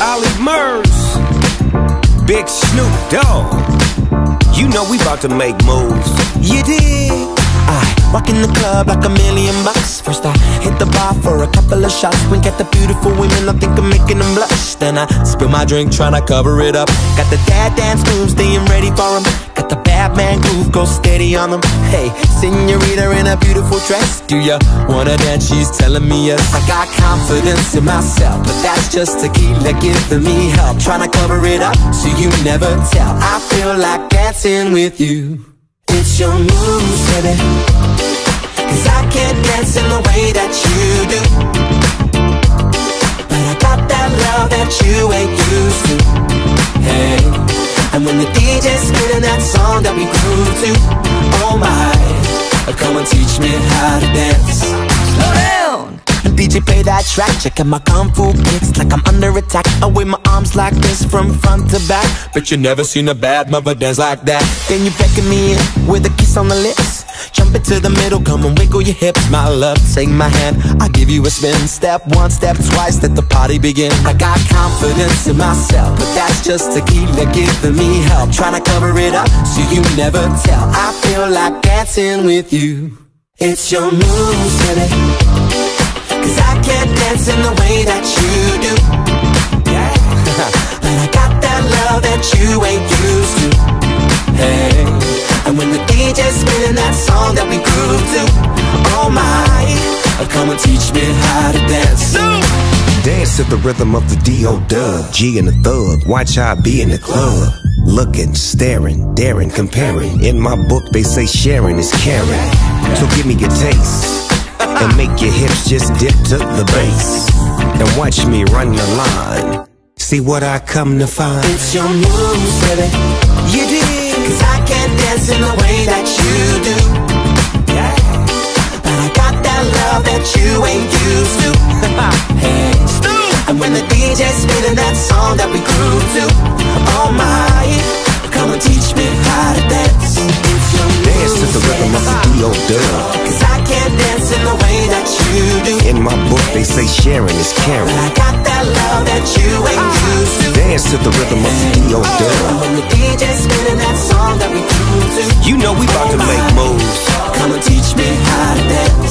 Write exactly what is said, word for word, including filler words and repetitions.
Ollie Murs, Big Snoop Dogg. You know we about to make moves. You dig? I walk in the club like a million bucks. First I hit the bar for a couple of shots. Wink at the beautiful women, I think I'm making them blush. Then I spill my drink, tryna cover it up. Got the dad dance moves, staying ready for them. Got the bad man groove, go steady on them. Hey, senorita in a beautiful dress, do ya wanna dance? She's telling me yes. I got confidence in myself, but that's just tequila giving me help. Tryna cover it up so you never tell. I feel like dancing with you. It's your moves, baby, 'cause I can't dance in the way that you do. But I got that love that you ain't used to. Hey, and when the D J's spinning that song that we grew to, oh my, come and teach me how to dance. Slow down. D J play that track, checking my kung fu kicks like I'm under attack. I wave my arms like this from front to back. Bet you never seen a bad mother dance like that. Then you beckon me in with a kiss on the lips. Jump into the middle, come and wiggle your hips. My love, take my hand, I'll give you a spin. Step one, step twice, let the party begin. I got confidence in myself, but that's just tequila giving me help. Tryna cover it up so you never tell. I feel like dancing with you. It's your moves, baby, 'cause I can't dance in the way that you do. Yeah. But I got that love that you ain't used to. Hey, and when the D J's spinning that song that we grew to, oh my, come and teach me how to dance. Dance to the rhythm of the D O Dub, G and the Thug. Watch how I be in the club, looking, staring, daring, comparing. In my book they say sharing is caring. So give me your taste and make your hips just dip to the bass, and watch me run the line. See what I come to find. It's your moves, baby, you dig, 'cause I can't dance in the way that you do. Yeah. But I got that love that you ain't used to. Hey, and when the D J's spinning that song that we grew to, oh my, come and teach me how to dance. It's your Dance to the rhythm of the D O Dub, 'cause I can't dance in the way that you do. In my book they say sharing is caring. But I got that love that you ain't used to. Dance to the rhythm of the D O Dub. When the D J's spinning that song that we grew to, You know we about to make moves. come and teach me how to dance.